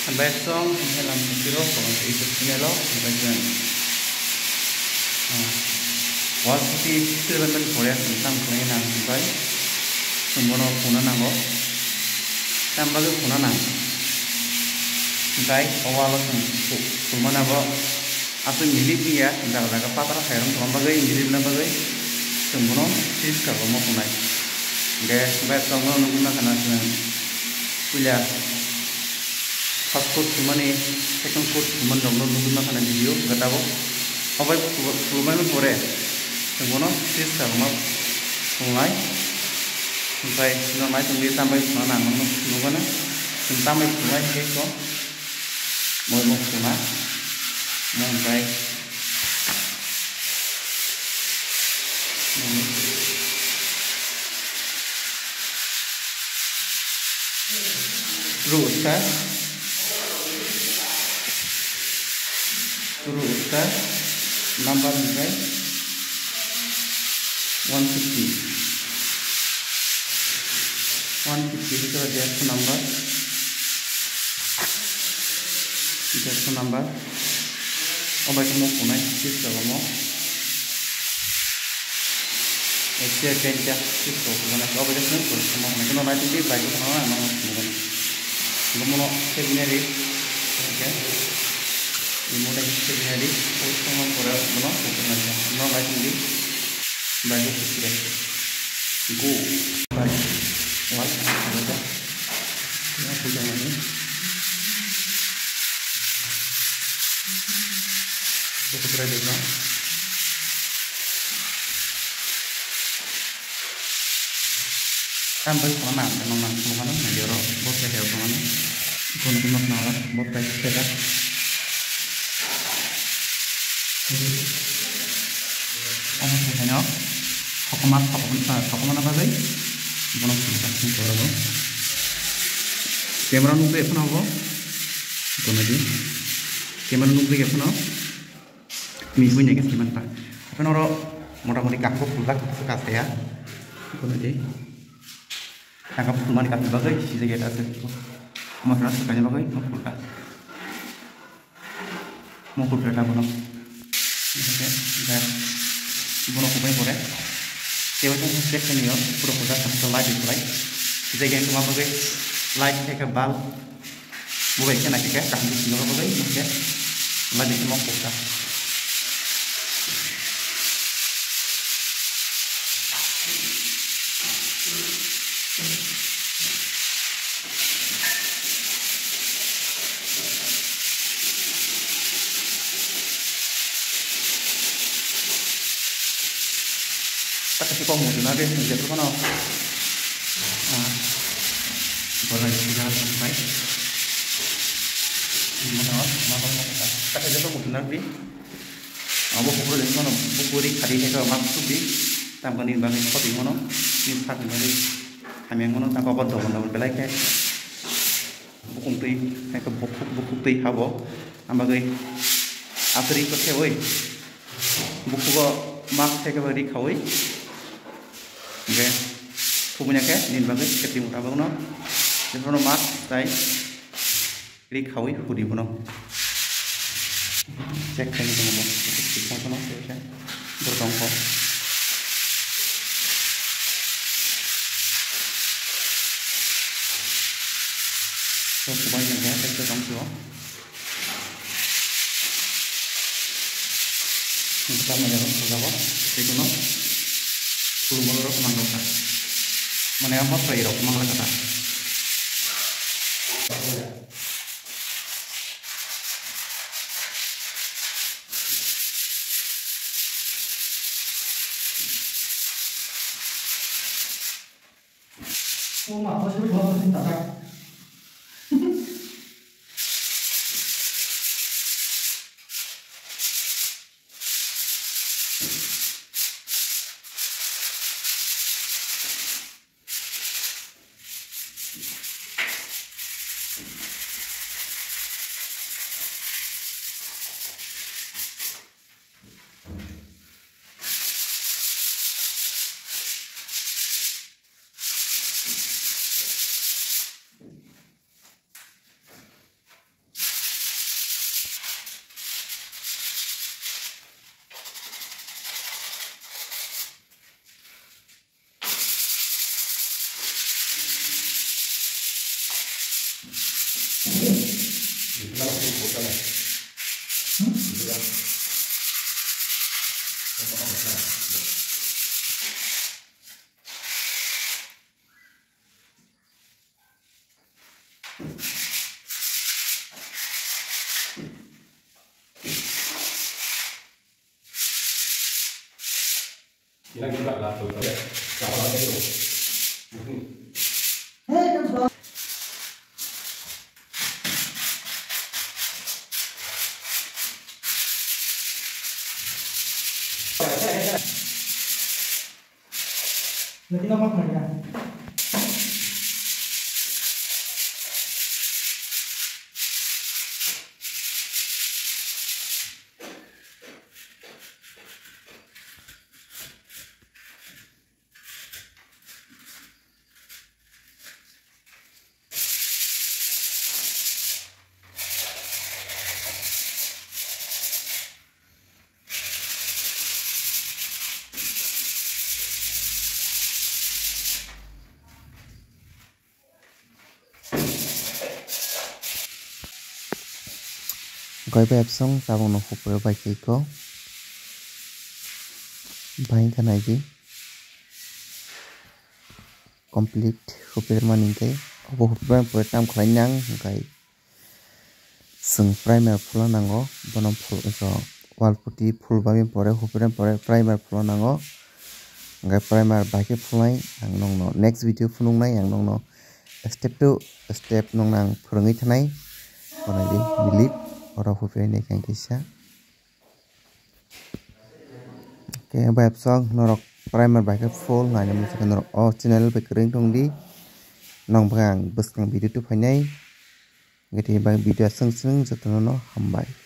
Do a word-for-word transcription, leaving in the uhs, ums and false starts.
Sampai song dalam video kalau itu sinelo bagian wal putih terbentuk korea tentang korea nang sampai sembono kuna nango tambah ke kuna nang sampai awal phulmaniwall atau milik dia tidak ada patah herong tambah ke milik mana bagai sembono sis kalau mau kunai guys sampai song nunggu nak kena kuliah first foot phulmani second foot phulmani domno nunggu nak kena video kata bo apa phulmani pore sembono sis kalau mau kunai sampai normal tunggu sampai mana nunggu na sampai kunai keko mau mau kunai mau sampai Rusa Rusa number sampai one fifty one fifty itu dia number dia number oh baik mau punai sih kalau mau Asia Kenya itu mana kau boleh sentuh semua mana kena nanti di baju mana mana semua kemudian sebenarnya oke kemudian sebenarnya itu semua korea mana semua mana nanti di baju kita go baju wal ada ya punya ini itu berada di sampai mana memang mana mana menjadi bot saya tahu mana kono kono nala bot saya saya apa sih hanya hukumat hukumat hukuman apa sih kono kita sih kalau kamera nunggu apa nabo kono di kamera nunggu apa nabo minggu nya kes gimana apa noro mudah-mudahan kaku pulak itu kase ya kono di tangkap phulmani kami bagai sih kita tuh mau terus sukanya bagai mau kulkas mau kulkas apa nom oke dan bunuh kupai boleh coba tuh cek ini ya pura kulkas sampai like itu like kita yang cuma bagai like kayak bal bagai kena kayak kami di sini bagai oke like itu mau kulkas tak kasih kamu di mana deh jadi mana ah boleh jalan sampai mana mana mana kita tak kasih kamu di mana deh abu buku dari mana buku di kari itu maksud di tambah nih bagi kau di mana nih tak di mana kami yang mana tak kau bantu bantu belai ke buku tui kayak buku buku tui habo ambagai asri kau cewek buku kau mak kayak beri kawai oke, punya ke, ini bagus ketemu tabung no, di sana mat, tay, klik kawai hudi puno, cek ini dengan kita puno, ya, bertongkol, so kebanyakan ya, kita tongkol, kita menjawab berapa, itu no. Phulmaniwall rok mang rok mana apa try rok mang lah kata oh mah apa sih bawa mesin tak Yang juga lah tu. Kalau ada tu. Nanti kamu mana? Goi beb song tabong no hupur bai ko bain kanai gi complete hupur maning kai obo hupur pore tam khlai nang kai sung primer phula nango bonom phul so wall putty phul bami pore hupur pore primer phula nango ngai primer bai ke phulai ang nong no next video phunung nai ang nong no step to step nong nang phurungi thanai bonai di believe ora hupur ni kan kisa ke bab song norok primer bai ke full ngai nam sa norok o channel be kring tong di nong bang buskang video tu phainai ngati bang video sung sung jatono no hambai.